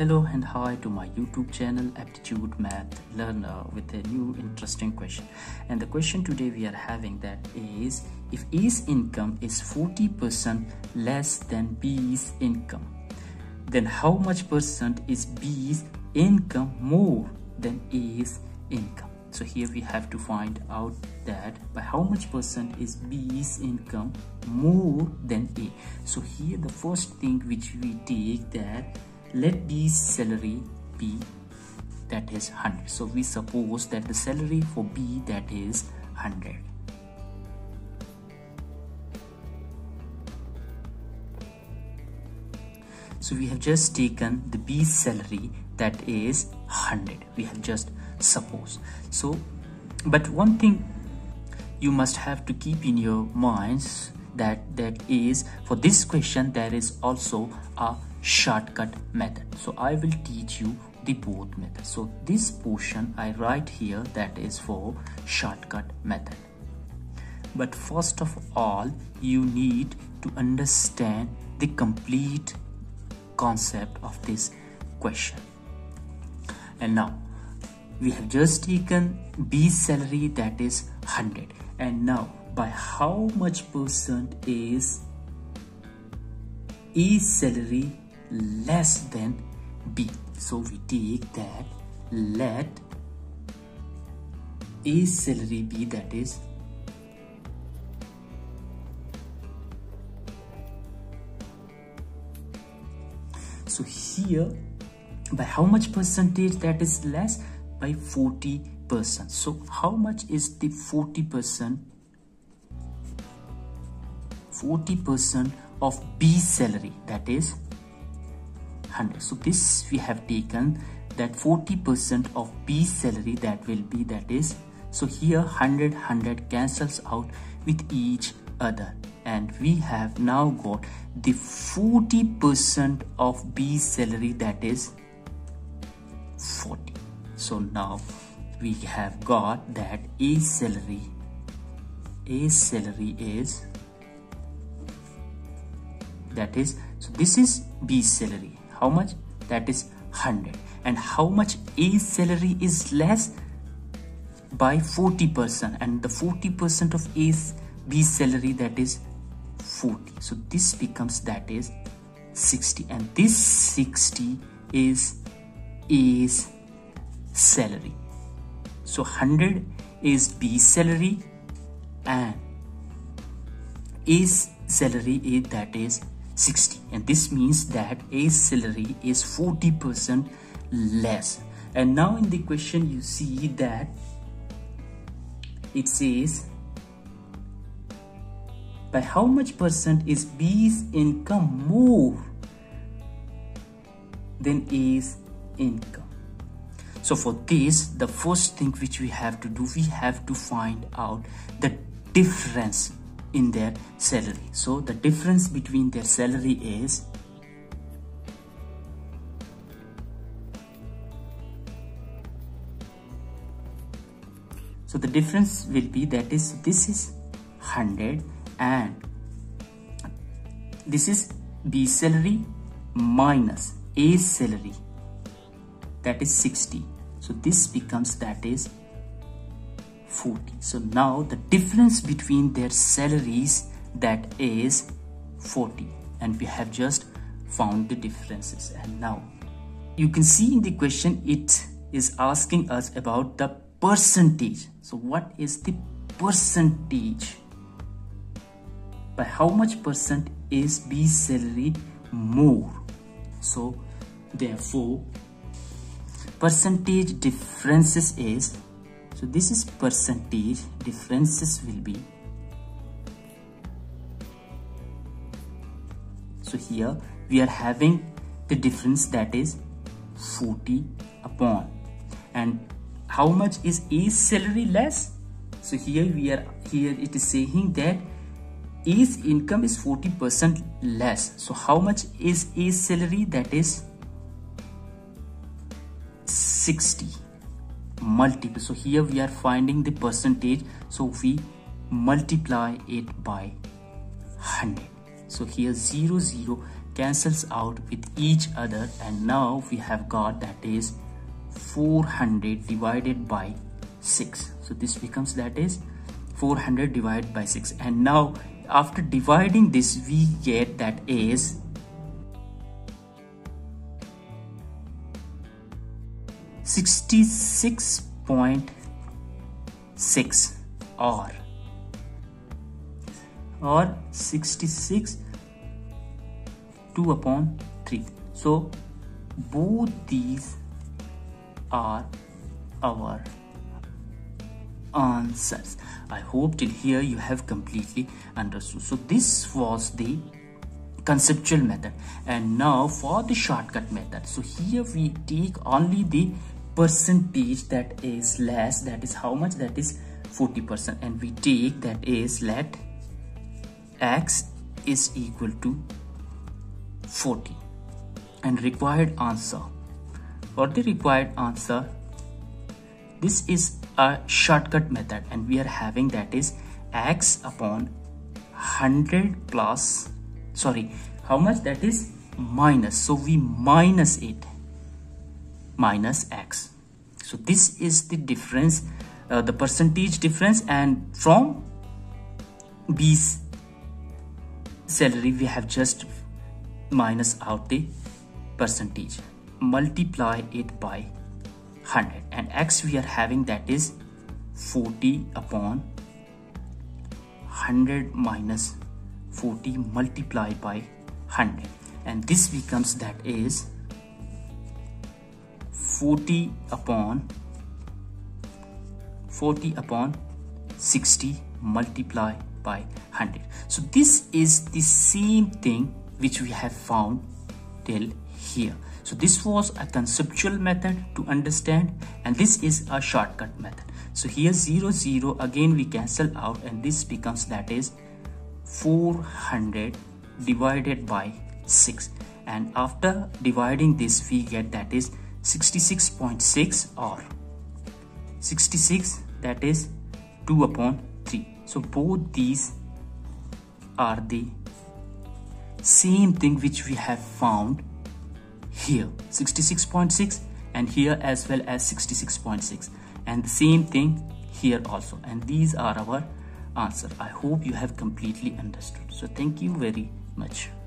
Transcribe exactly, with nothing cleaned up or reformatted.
Hello and hi to my YouTube channel Aptitude Math Learner with a new interesting question. And the question today we are having that is, if A's income is forty percent less than B's income, then how much percent is B's income more than A's income? So here we have to find out that by how much percent is B's income more than A. So here the first thing which we take that let B's salary be that is one hundred. So we suppose that the salary for B that is one hundred. So we have just taken the B's salary that is one hundred. We have just supposed. So but one thing you must have to keep in your minds that that is for this question there is also a shortcut method. So I will teach you the both methods. So this portion I write here that is for shortcut method. But first of all you need to understand the complete concept of this question. And now we have just taken B's salary that is one hundred, and now by how much percent is A's salary less than B? So we take that let A's salary be that is so here by how much percentage that is less? By forty percent. So how much is the forty percent? forty percent of B's salary that is one hundred. So this we have taken that forty percent of B's salary that will be that is, so here one hundred one hundred cancels out with each other, and we have now got the forty percent of B's salary that is forty. So now we have got that A's salary A's salary is that is, so this is B's salary. How much? That is one hundred. And how much A's salary is less? By forty percent. And the forty percent of A's B's salary that is forty. So this becomes that is sixty. And this sixty is A's salary. So one hundred is B's salary and A's salary is that is sixty, and this means that A's salary is forty percent less. And now in the question you see that it says by how much percent is B's income more than A's income. So for this the first thing which we have to do, we have to find out the difference in their salary. So the difference between their salary is so the difference will be that is this is one hundred and this is B's salary minus A's salary that is sixty. So this becomes that is forty. So now the difference between their salaries that is forty, and we have just found the differences. And now you can see in the question it is asking us about the percentage. So what is the percentage? By how much percent is B's salary more? So therefore percentage differences is, so this is percentage differences will be, so here we are having the difference that is forty upon, and how much is A's salary less? So here we are here it is saying that A's income is forty percent less. So how much is A's salary? That is sixty. Multiple. So here we are finding the percentage, so we multiply it by one hundred. So here zero zero cancels out with each other, and now we have got that is four hundred divided by six. So this becomes that is four hundred divided by six, and now after dividing this we get that is sixty-six point six or or sixty-six two upon three. So both these are our answers. I hope till here you have completely understood. So this was the conceptual method, and now for the shortcut method. So here we take only the percentage that is less, that is how much, that is forty percent, and we take that is let x is equal to forty, and required answer. For the required answer, this is a shortcut method, and we are having that is x upon one hundred plus, sorry, how much, that is minus, so we minus it, minus x. So this is the difference, uh, the percentage difference, and from B's salary we have just minus out the percentage, multiply it by one hundred, and x we are having that is forty upon one hundred minus forty multiplied by one hundred, and this becomes that is forty upon forty upon sixty multiplied by one hundred. So this is the same thing which we have found till here. So this was a conceptual method to understand, and this is a shortcut method. So here zero zero again we cancel out, and this becomes that is four hundred divided by six, and after dividing this we get that is sixty-six point six or sixty-six, that is two upon three. So both these are the same thing which we have found here, sixty-six point six, and here as well as sixty-six point six, and the same thing here also, and these are our answer. I hope you have completely understood. So thank you very much.